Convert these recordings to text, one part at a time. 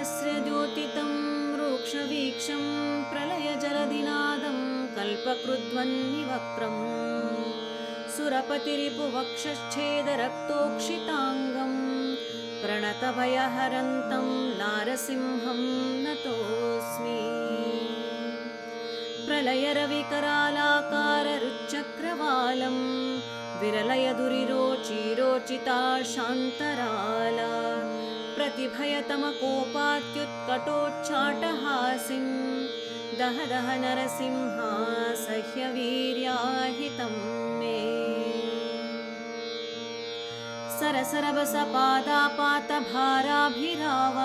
सहस्रद्योतितं रूक्षवीक्षं प्रलयजलदिनादं कल्पकृद्वन्निवक्त्रम् सुरपतिरिपुवक्षच्छेदरक्तोक्षिताङ्गं प्रणतभयहरन्तं नारसिंहं नतोऽस्मि। प्रलयरविकरालाकाररुच्चक्रवालं विरलयदुरिरोचिरोचिता शान्तराला प्रतिभयतमकोपात्युत्कटोच्चाटहासिं दह दह नरसिंहा सह्यवीर्याहितं मे। सरसरवसपादापातभाराभिराव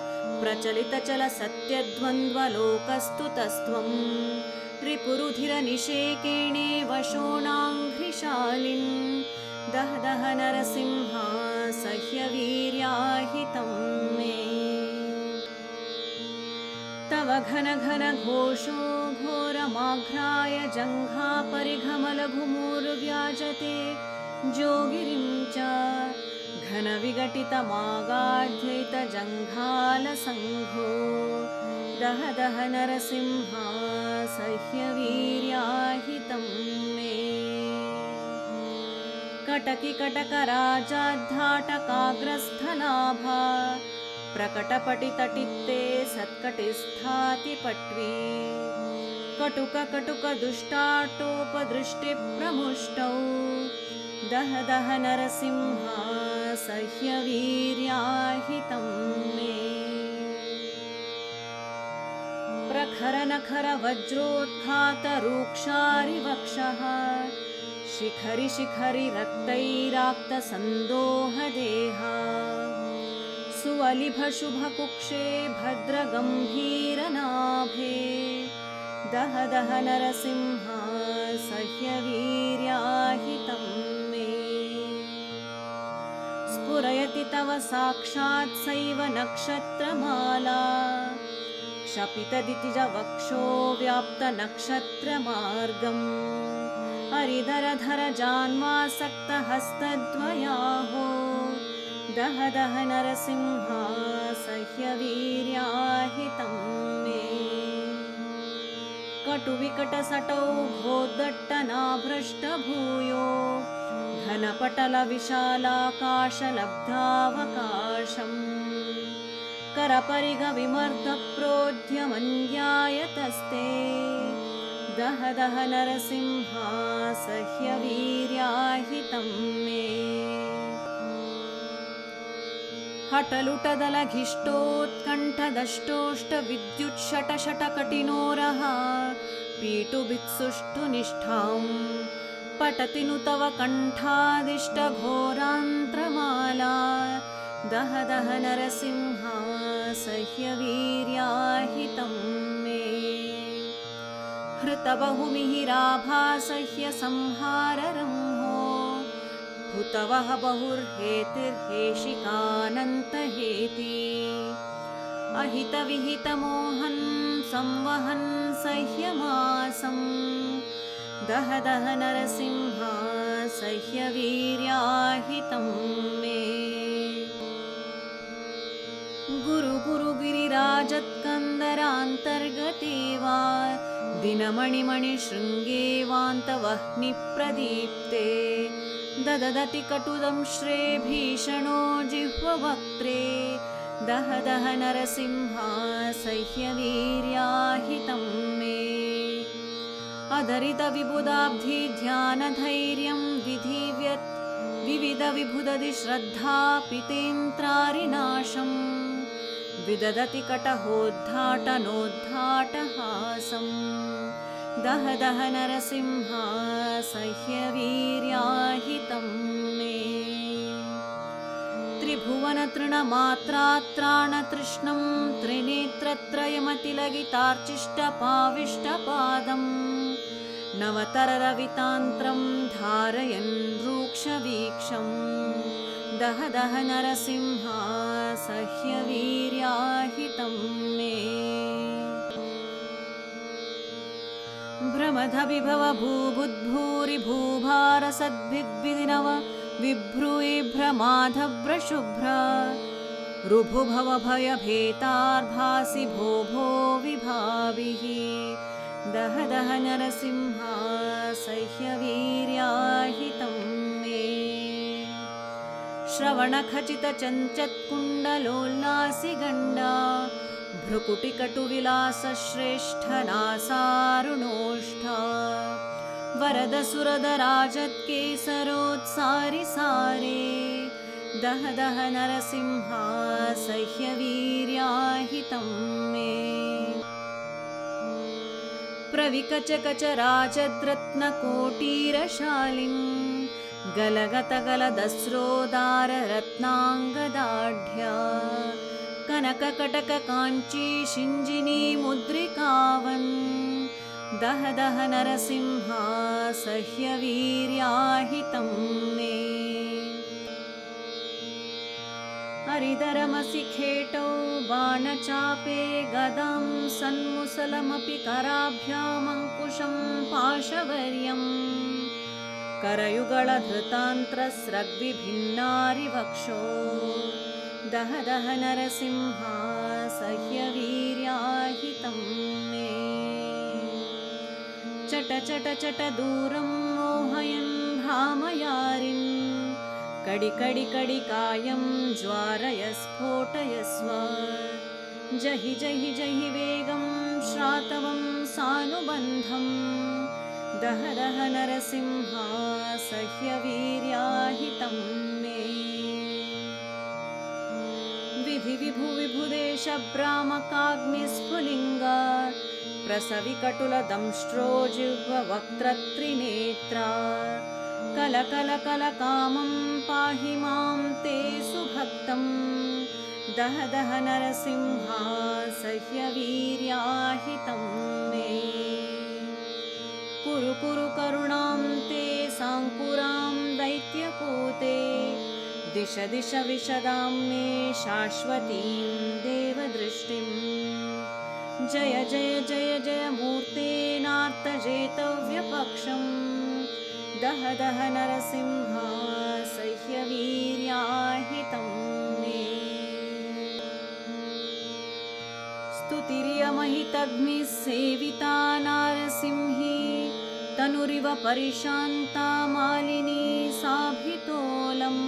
प्रचलितचलसत्यद्वन्द्वलोकस्तुतस्त्वं रिपुरुधिरनिषेकेणे वशोणाङ्घ्रिशालिन् दह दह नरसिंहा सह्यवीर्याहितं मे। तव घन घन घोषो घोरमाघ्राय जङ्घापरिघमलघुमुर्व्याजते जोगिरिं च घनविघटितमागाध्यैतजङ्घालसङ्घो दह दह नरसिंहा सह्यवीर्याहितं मे। कटकिकटकराजाद्धाटकाग्रस्थलाभा प्रकटपटितटित्ते सत्कटिस्थातिपट्वी कटुककटुकदुष्टाटोपदृष्टिप्रमुष्टौ दह दह नरसिंहा सह्यवीर्याहितं मे। प्रखरनखरवज्रोद्घातरूक्षारिवक्षः शिखरि शिखरि रक्तैराक्तसन्दोहदेहा सुवलिभशुभकुक्षे भद्रगम्भीरनाभे दह दह नरसिंहा सह्यवीर्याहितं मे। स्फुरयति तव साक्षात् सैव नक्षत्रमाला क्षपितदितिजवक्षो व्याप्तनक्षत्रमार्गम् हरिधरधर जान्वासक्तहस्तद्वयाहो दह दह नरसिंहा सह्यवीर्याहितं मे। कटुविकटसटौ घोद्दट्टनाभ्रष्टभूयो घनपटलविशालाकाशलब्धावकाशम् करपरिघविमर्दप्रोद्यमन्यायतस्ते दह दह नरसिंहा सह्यवीर्याहितं मे। हठलुटदलघिष्टोत्कण्ठदष्टोष्टविद्युच्छटशटकटिनोरः पीटुभित्सुष्ठुनिष्ठां पठति नु तव कण्ठादिष्टघोरान्त्रमाला दह दह नरसिंहा सह्यवीर्याहितं मे। हृतबहुमिहिराभासह्यसंहाररंहो हुतवः बहुर्हेतिर्हेशिकानन्तहेति अहितविहितमोहन् संवहन् सह्यमासं दह दह नरसिंहा सह्यवीर्याहितं मे। गुरु गुरु गिरिराजत्कन्दरान्तर्गते वा दिनमणिमणिशृङ्गे वान्तवह्निप्रदीप्ते दददति कटुदंश्रे भीषणो जिह्ववक्त्रे दह दह नरसिंहा सह्यवीर्याहितं मे। अधरितविबुधाब्धि ध्यानधैर्यं विधिव्यत् विविधविबुधदि श्रद्धापितेन्द्रारिनाशं विदधति कटहोद्धाटनोद्धाटहासं दह दह नरसिंहा सह्यवीर्याहितं मे। त्रिभुवनतृणमात्रात्राणतृष्णं त्रिनेत्रत्रयमतिलगितार्चिष्टपाविष्टपादं नवतररवितान्त्रं धारयन् रूक्षवीक्षं दह दह नरसिंहा सह्यवीर्याहितं मे। भ्रमधविभव भूबुद्भूरिभूभारसद्भिद्विदिनव विभ्रूयि भ्रमाधव्रशुभ्र ऋभुभवभयभेतार्भासि भो भो विभाभिः दह दह नरसिंहा सह्यवीर्याहितं मे श्रवणखचितचञ्चत्कुण्डलोल्लासिगण्डा भ्रुकुटिकटुविलासश्रेष्ठनासारुणोष्ठा वरदसुरदराजत्केसरोत्सारि सारे दह दह नरसिंहा सह्यवीर्याहितं मे प्रविकचकचराजद्रत्नकोटीरशालिं गलगतगलदस्रोदाररत्नाङ्गदाढ्या कनककटककाञ्ची शिञ्जिनी मुद्रिकावन् दह दह नरसिंहा सह्यवीर्याहितं मे हरिधरमसि खेटौ बाणचापे गदां सन्मुसलमपि कराभ्यामङ्कुशं पाशवर्यं करयुगलधृतान्त्रस्रग्विभिन्नारिवक्षो दह दह नरसिंहा सह्यवीर्याहितं मे चट चट चट दूरं मोहयन् भ्रामयारिन् कडि कडि कडि कायं ज्वारय स्फोटयस्व जहि जहि जहि वेगं श्रातवं सानुबन्धं दह दह नरसिंहा सह्यवीर्याहितं मे विधि विभु विभुदेश भ्रामकाग्निस्फुलिङ्गा प्रसविकटुलदंष्ट्रो जिह्ववक्त्रत्रिनेत्रा कल कल कल कामं पाहि मां ते सुभक्तं दह दह नरसिंहा सह्यवीर्याहितं मे कुरु कुरु करुणां ते साङ्कुरां दैत्यपूते दिश दिश विशदां मे शाश्वतीं देवदृष्टिं जय जय जय जय मूर्तेनार्तजेतव्यपक्षं दह दह नरसिंहा सह्यवीर्याहितं मे स्तुतिर्यमहितग्निः सेविता नारसिंही तनुरिव परिशान्ता मालिनी साभितोलम्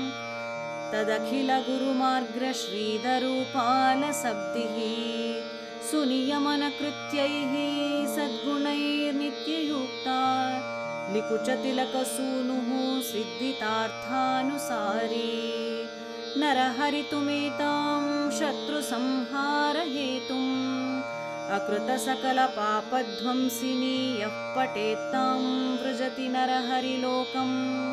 तदखिलगुरुमार्गश्रीधरूपालसब्दिः सुनियमनकृत्यैः सद्गुणैर्नित्ययुक्ता लिकुचतिलकसूनुः सिद्धितार्थानुसारी नरहरितुमेतां शत्रुसंहारहेतुम् अकृतसकलपापध्वंसिनी यः पठेत्तां वृजति नरहरिलोकं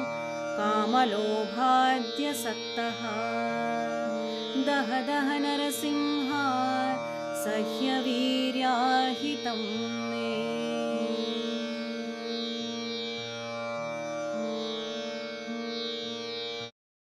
कामलोभाद्यसक्तः दह दह नरसिंहा सह्यवीर्याहितं मे